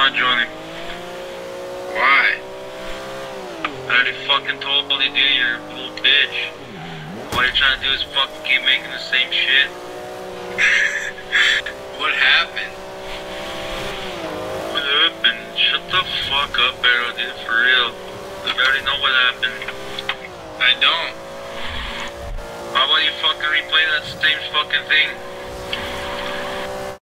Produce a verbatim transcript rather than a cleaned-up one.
not joining. Why? I already fucking told you, dude, you're a little bitch. All you're trying to do is fucking keep making the same shit. What happened? What happened? Shut the fuck up, Arrow, dude, for real. I already know what happened. I don't. How about you fucking replay that same fucking thing?